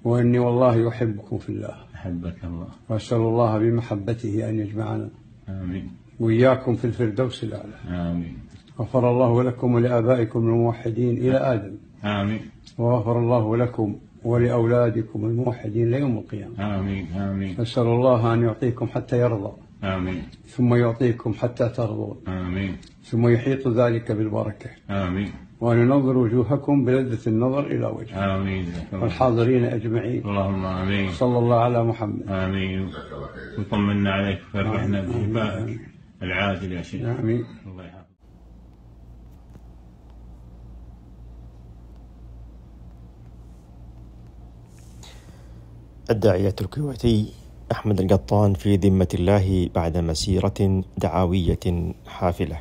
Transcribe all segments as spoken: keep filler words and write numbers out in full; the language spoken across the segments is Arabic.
وإني والله أحبكم في الله. أحبك الله. وأسأل الله بمحبته أن يجمعنا آمين وإياكم في الفردوس الأعلى. آمين. غفر الله لكم ولآبائكم الموحدين إلى آدم. آمين. وغفر الله لكم ولأولادكم الموحدين ليوم القيامة. آمين آمين. أسأل الله أن يعطيكم حتى يرضى. آمين. ثم يعطيكم حتى ترضون. آمين. ثم يحيط ذلك بالبركة. آمين. وأن ينظر وجوهكم بلذة النظر إلى وجهه. آمين. والحاضرين أجمعين. اللهم آمين. صلى الله على محمد. آمين. وطمنا عليك فرحنا بشفائك العاجل يا شيخ. آمين. الله يحفظك. الداعية الكويتي أحمد القطان في ذمة الله بعد مسيرة دعوية حافلة.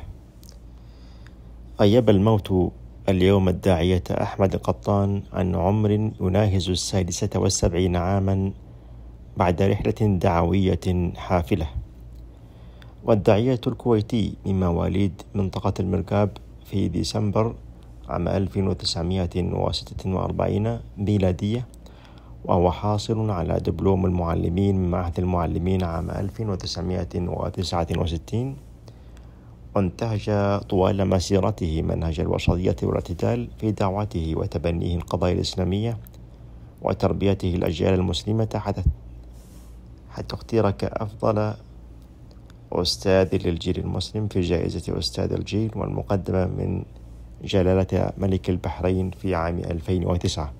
غيب الموت اليوم الداعية أحمد القطان عن عمر يناهز السادسة والسبعين عاما بعد رحلة دعوية حافلة. والداعية الكويتي من مواليد منطقة المرقاب في ديسمبر عام ألف وتسعمائة وستة وأربعين ميلادية، وهو حاصل على دبلوم المعلمين من معهد المعلمين عام ألف وتسعمائة وتسعة وستين. وانتهج طوال مسيرته منهج الوسطية والاعتدال في دعوته وتبنيه القضايا الإسلامية وتربيته الأجيال المسلمة حتى حتى اختير كأفضل أستاذ للجيل المسلم في جائزة أستاذ الجيل والمقدمة من جلالة ملك البحرين في عام ألفين وتسعة.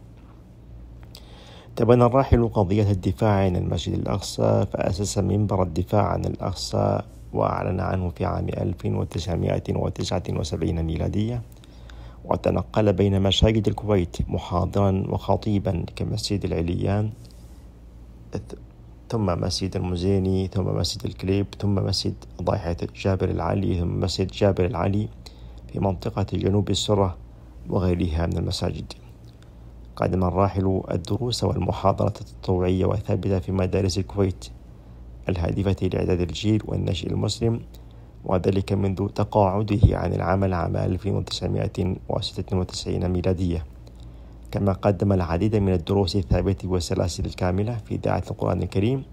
تبنى الراحل قضية الدفاع عن المسجد الأقصى، فأسس منبر الدفاع عن الأقصى وأعلن عنه في عام ألف وتسعمائة وتسعة وسبعين ميلادية، وتنقل بين مساجد الكويت محاضرا وخطيبا كمسجد العليان، ثم مسجد المزيني، ثم مسجد الكليب، ثم مسجد ضاحية جابر العلي، ثم مسجد جابر العلي في منطقة جنوب السرة وغيرها من المساجد. قدم الراحل الدروس والمحاضرة التطوعية والثابتة في مدارس الكويت الهادفة لإعداد الجيل والنشء المسلم، وذلك منذ تقاعده عن العمل عام ألف وتسعمائة وستة وتسعين ميلادية. كما قدم العديد من الدروس الثابتة والسلاسل الكاملة في إذاعة القرآن الكريم.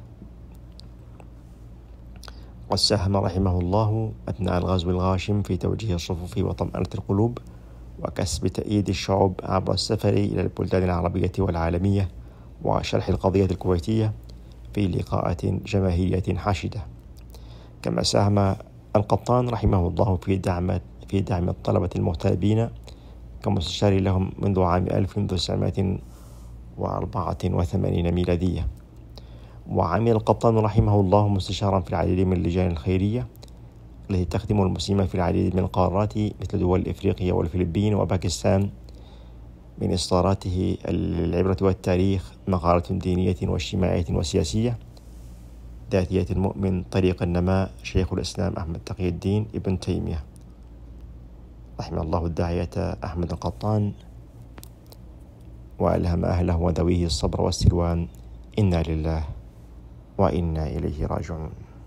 وساهم رحمه الله أثناء الغزو الغاشم في توجيه الصفوف وطمأنة القلوب وكسب تأييد الشعوب عبر السفر إلى البلدان العربية والعالمية وشرح القضية الكويتية في لقاءات جماهيرية حاشدة. كما ساهم القطان رحمه الله في دعم في دعم الطلبة المغتربين كمستشار لهم منذ عام ألف وتسعمائة وأربعة وثمانين ميلادية. وعمل القطان رحمه الله مستشارا في العديد من اللجان الخيرية التي تخدم المسلمين في العديد من القارات مثل دول إفريقيا والفلبين وباكستان، من إصداراته العبرة والتاريخ مقالة دينية واجتماعية وسياسية ذاتية المؤمن طريق النماء شيخ الإسلام أحمد تقي الدين ابن تيمية. رحم الله الداعية أحمد القطان وألهم أهله وذويه الصبر والسلوان. إنا لله وإنا إليه راجعون.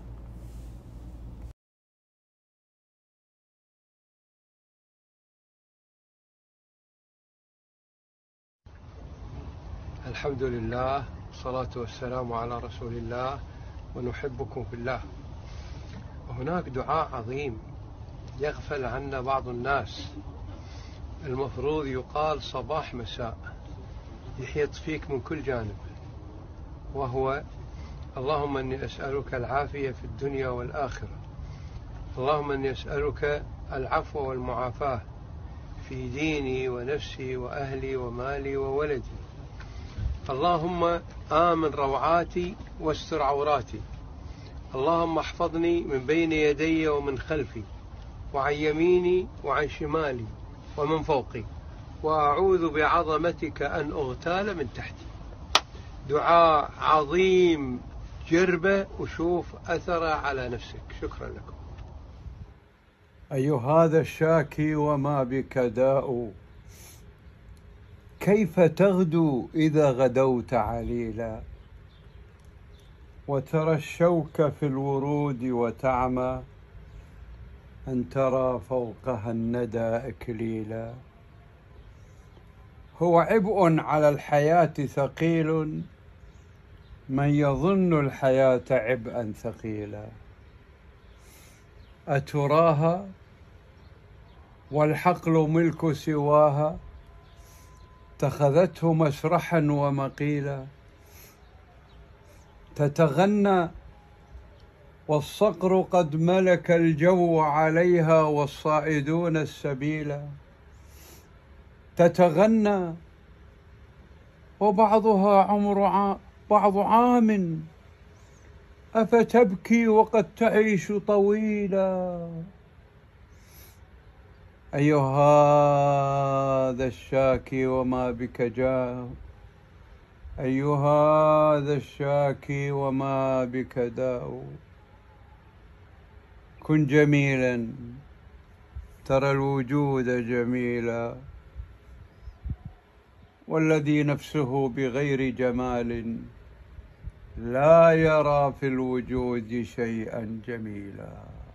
الحمد لله والصلاة والسلام على رسول الله ونحبكم في الله. وهناك دعاء عظيم يغفل عنا بعض الناس، المفروض يقال صباح مساء، يحيط فيك من كل جانب، وهو اللهم أني أسألك العافية في الدنيا والآخرة، اللهم أني أسألك العفو والمعافاة في ديني ونفسي وأهلي ومالي وولدي، اللهم آمن روعاتي واستر عوراتي، اللهم احفظني من بين يدي ومن خلفي وعن يميني وعن شمالي ومن فوقي، وأعوذ بعظمتك أن أغتال من تحتي. دعاء عظيم، جربه وشوف أثره على نفسك. شكرا لكم. أي هذا الشاكي وما بك داء، كيف تغدو إذا غدوت عليلا، وترى الشوك في الورود وتعمى أن ترى فوقها الندى إكليلا. هو عبء على الحياة ثقيل من يظن الحياة عبئا ثقيلا. أتراها والحقل ملك سواها، اتخذته مسرحا ومقيلا. تتغنى والصقر قد ملك الجو عليها والصائدون السبيلا. تتغنى وبعضها عمر عام بعض عام، أفتبكي وقد تعيش طويلا. أيها هذا الشاكي وما بك جاه، أيها هذا الشاكي وما بك داء. كن جميلا ترى الوجود جميلا، والذي نفسه بغير جمال لا يرى في الوجود شيئا جميلا.